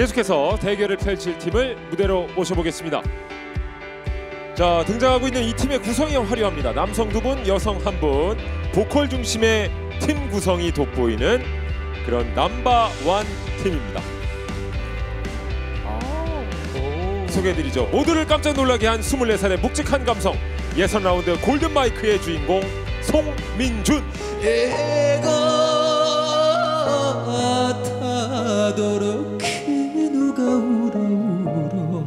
계속해서 대결을 펼칠 팀을 무대로 모셔보겠습니다. 자, 등장하고 있는 이 팀의 구성이 화려합니다. 남성 2분, 여성 1분, 보컬 중심의 팀 구성이 돋보이는 그런 넘버1 팀입니다. 소개해드리죠. 모두를 깜짝 놀라게 한 24살의 묵직한 감성, 예선 라운드 골든 마이크의 주인공 송민준. 애가 타도록 그 누가 울어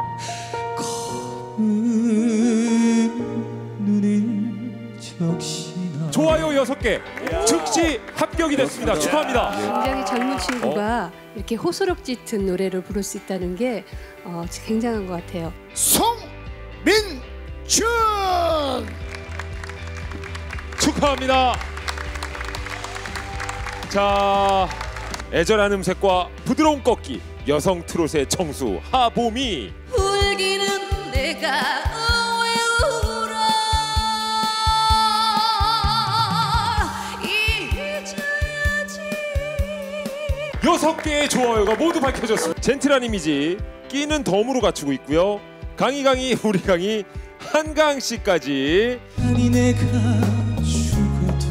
검은 눈을 적시나. 좋아요 6개 즉시 합격이 됐습니다. 축하합니다. 굉장히 젊은 친구가 이렇게 호소력 짙은 노래를 부를 수 있다는 게 굉장한 것 같아요. 송민준 축하합니다. 자, 애절한 음색과 부드러운 꺾기, 여성 트롯의 정수 하보미. 울기는 내가 왜 울어 잊어야지. 6개의 좋아요가 모두 밝혀졌습니다. 젠틀한 이미지, 끼는 덤으로 갖추고 있고요. 강희 우리 강희 한강 씨까지. 아니 내가 죽어도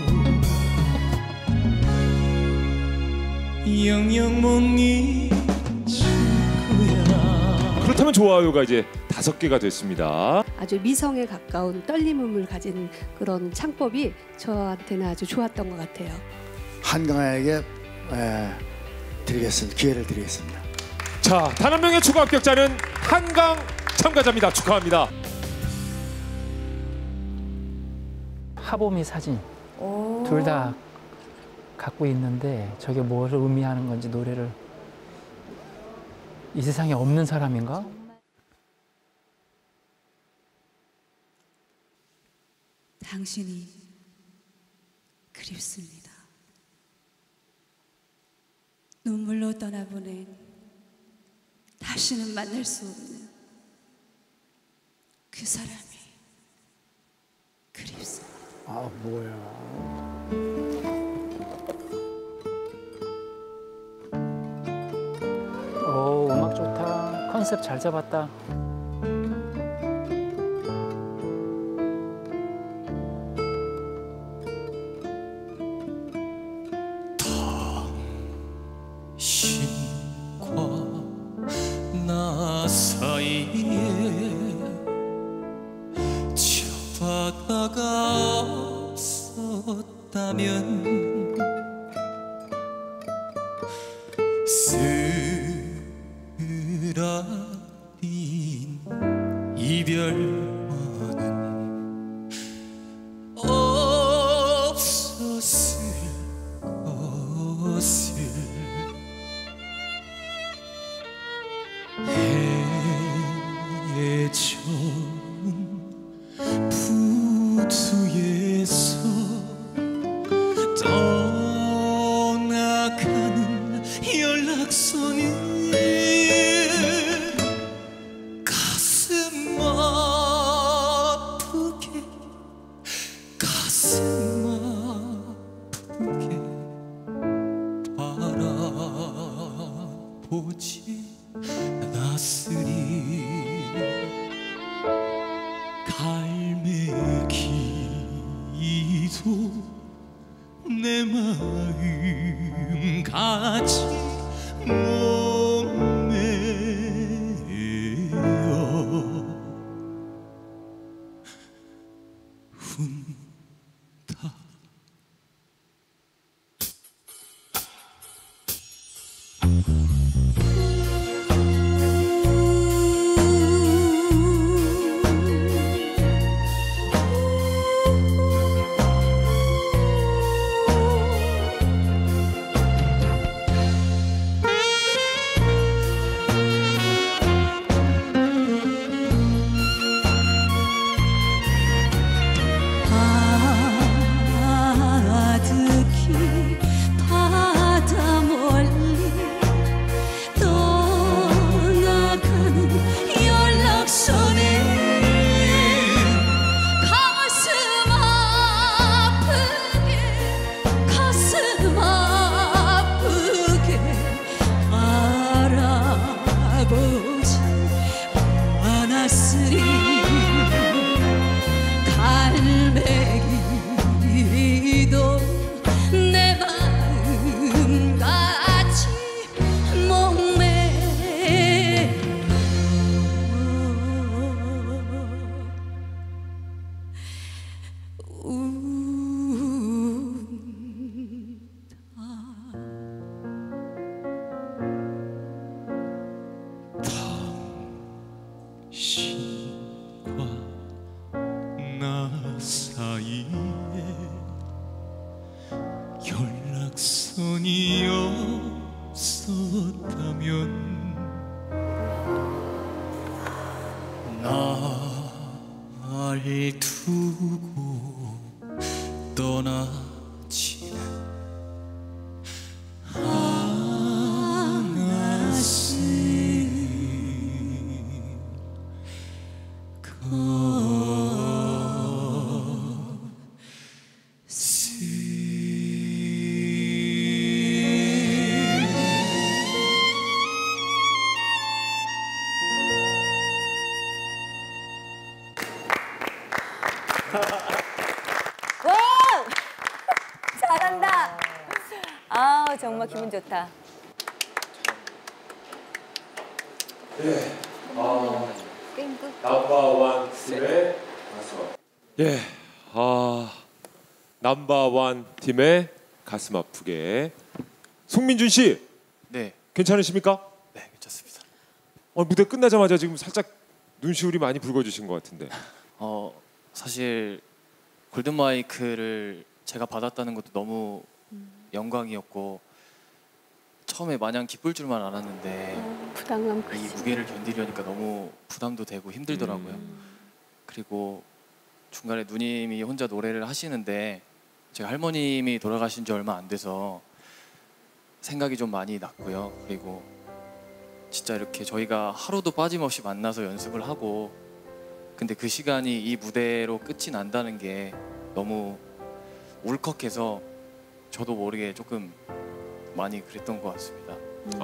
영영 못 잊을 거야. 그렇다면 좋아요가 이제 5개가 됐습니다. 아주 미성에 가까운 떨림음을 가진 그런 창법이 저한테는 아주 좋았던 것 같아요. 한강에게 드리겠습니다. 기회를 드리겠습니다. 자, 단 한 명의 추가 합격자는 한강 참가자입니다. 축하합니다. 하보미 사진 둘 다 갖고 있는데 저게 뭘 의미하는 건지, 노래를 이 세상에 없는 사람인가? 당신이 그립습니다. 눈물로 떠나보낸 다시는 만날 수 없는 그 사람이 그립습니다. 아, 뭐야. 오, 음악 좋다. 컨셉 잘 잡았다. 당신과 나 사이에 저 바다가 없었다면 쓰라린 이별만은 없었을 것을 해전 부두에서 떠나가는 연락선이 가슴 아프게 바라보지 낯으리 갈매기도 내 마음 같이 목매어 훈다. 아니었었다면 날 두고 떠나지는 않았음 와! 잘한다. 아 정말 기분 좋다. 게임 끝. 넘버원 팀의 가슴. 예, 넘버원 팀의 가슴 아프게. 송민준 씨, 네, 괜찮으십니까? 네, 괜찮습니다. 무대 끝나자마자 지금 살짝 눈시울이 많이 붉어지신 것 같은데. 사실 골든 마이크를 제가 받았다는 것도 너무 영광이었고 처음에 마냥 기쁠 줄만 알았는데 부담감 이 크지. 무게를 견디려니까 너무 부담도 되고 힘들더라고요. 그리고 중간에 누님이 혼자 노래를 하시는데 제가 할머님이 돌아가신 지 얼마 안 돼서 생각이 좀 많이 났고요. 그리고 진짜 이렇게 저희가 하루도 빠짐없이 만나서 연습을 하고 근데 그 시간이 이 무대로 끝이 난다는 게 너무 울컥해서 저도 모르게 조금 많이 그랬던 것 같습니다.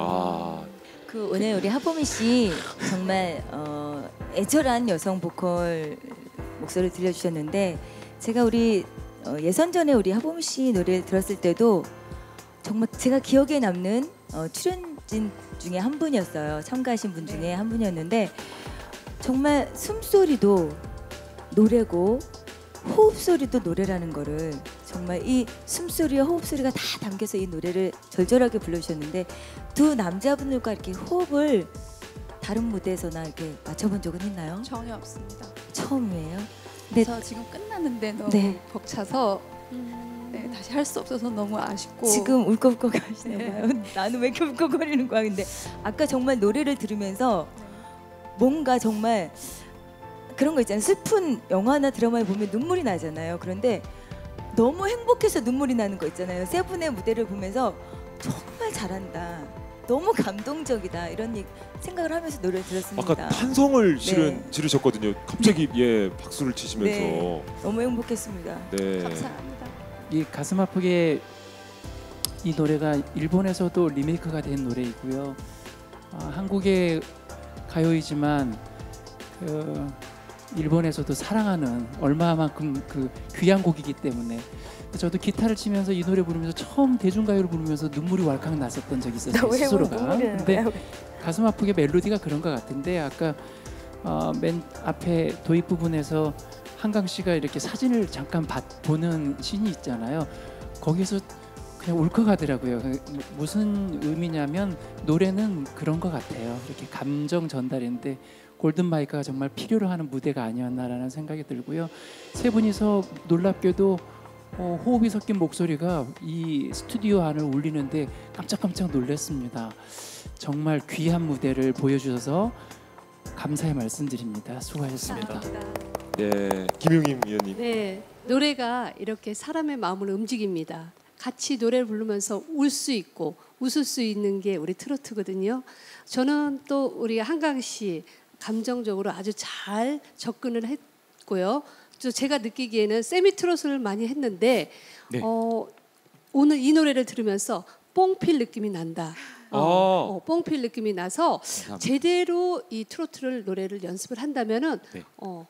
그 오늘 우리 하보미 씨 정말 애절한 여성 보컬 목소리를 들려주셨는데 제가 우리 예선전에 우리 하보미 씨 노래를 들었을 때도 정말 제가 기억에 남는 출연진 중에 한 분이었어요. 참가하신 분 중에 한 분이었는데 정말 숨소리도 노래고 호흡 소리도 노래라는 거를 정말 이 숨소리와 호흡 소리가 다 담겨서 이 노래를 절절하게 불러주셨는데 두 남자분들과 이렇게 호흡을 다른 무대에서나 이렇게 맞춰본 적은 있나요? 전혀 없습니다. 처음이에요? 네. 그래서 지금 끝났는데 너무 네. 벅차서 네, 다시 할 수 없어서 너무 아쉽고 지금 울컥울컥 하시나 네. 봐요. 나는 왜 이렇게 울컥거리는 거야? 근데 아까 정말 노래를 들으면서 뭔가 정말 그런 거 있잖아요. 슬픈 영화나 드라마에 보면 눈물이 나잖아요. 그런데 너무 행복해서 눈물이 나는 거 있잖아요. 세 분의 무대를 보면서 정말 잘한다. 너무 감동적이다. 이런 생각을 하면서 노래를 들었습니다. 아까 탄성을 실은 네. 지르셨거든요. 갑자기 박수를 치시면서. 네. 너무 행복했습니다. 네. 감사합니다. 이 가슴 아프게 이 노래가 일본에서도 리메이크가 된 노래이고요. 한국의 가요이지만 일본에서도 사랑하는 얼마만큼 그 귀한 곡이기 때문에 저도 기타를 치면서 이 노래 부르면서 처음 대중가요를 부르면서 눈물이 왈칵 났었던 적이 있었어요. 스스로가. 근데 가슴 아프게 멜로디가 그런 것 같은데 아까 맨 앞에 도입 부분에서 한강 씨가 이렇게 사진을 잠깐 보는 씬이 있잖아요. 거기서 그냥 울컥하더라고요. 무슨 의미냐면 노래는 그런 것 같아요. 이렇게 감정 전달인데 골든 마이크가 정말 필요로 하는 무대가 아니었나라는 생각이 들고요. 세 분이서 놀랍게도 호흡이 섞인 목소리가 이 스튜디오 안을 울리는데 깜짝깜짝 놀랐습니다. 정말 귀한 무대를 보여주셔서 감사의 말씀드립니다. 수고하셨습니다. 네, 김용임 위원님. 네, 노래가 이렇게 사람의 마음을 움직입니다. 같이 노래를 부르면서 울 수 있고 웃을 수 있는 게 우리 트로트거든요. 저는 또 우리 한강 씨 감정적으로 아주 잘 접근을 했고요. 또 제가 느끼기에는 세미 트로트를 많이 했는데 네. 오늘 이 노래를 들으면서 뽕필 느낌이 난다. 뽕필 느낌이 나서 감사합니다. 제대로 이 트로트를 노래를 연습을 한다면은 네.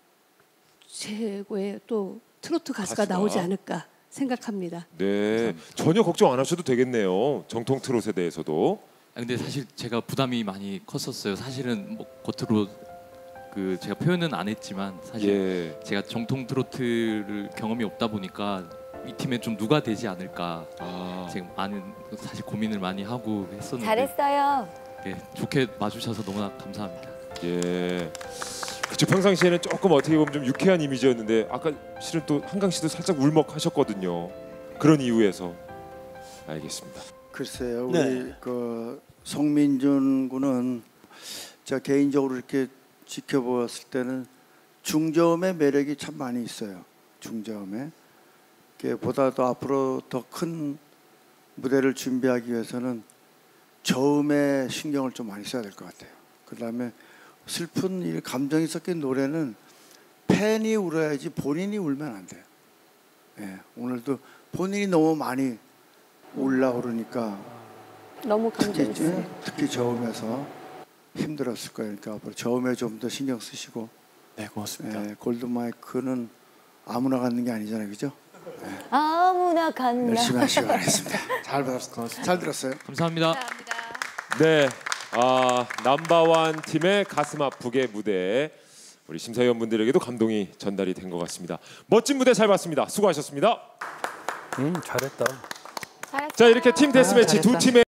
최고의 또 트로트 가수가 나오지 않을까 생각합니다. 네, 전혀 걱정 안 하셔도 되겠네요. 정통 트롯에 대해서도. 근데 사실 제가 부담이 많이 컸었어요. 사실은 뭐 겉으로 제가 표현은 안 했지만 사실 제가 정통 트로트를 경험이 없다 보니까 이 팀에 좀 누가 되지 않을까 지금 많은 사실 고민을 많이 하고 했었는데 잘했어요. 좋게 봐주셔서 너무나 감사합니다. 예. 그쵸, 평상시에는 조금 어떻게 보면 좀 유쾌한 이미지였는데 아까 실은 또 한강 씨도 살짝 울먹하셨거든요. 그런 이유에서. 알겠습니다. 글쎄요, 우리 네. 그 송민준 군은 제가 개인적으로 이렇게 지켜보았을 때는 중저음의 매력이 참 많이 있어요. 중저음에. 보다 더 앞으로 더 큰 무대를 준비하기 위해서는 저음에 신경을 좀 많이 써야 될 것 같아요. 그다음에 슬픈 이 감정이 섞인 노래는 팬이 울어야지 본인이 울면 안 돼요. 예, 오늘도 본인이 너무 많이 올라오르니까 너무 감정이 있어요. 특히 저음에서 힘들었을 거예요. 그러니까 앞으로 저음에 좀 더 신경 쓰시고. 네, 고맙습니다. 예, 골드 마이크는 아무나 갖는 게 아니잖아요, 그죠? 예, 아무나 갔나. 열심히 하시기 바라겠습니다. 잘 들었어요. 잘 들었어요. 감사합니다. 네, 넘버원 팀의 가슴 아프게 무대 우리 심사위원분들에게도 감동이 전달이 된 것 같습니다. 멋진 무대 잘 봤습니다. 수고하셨습니다. 잘했다. 자, 이렇게 팀 데스매치 두 팀의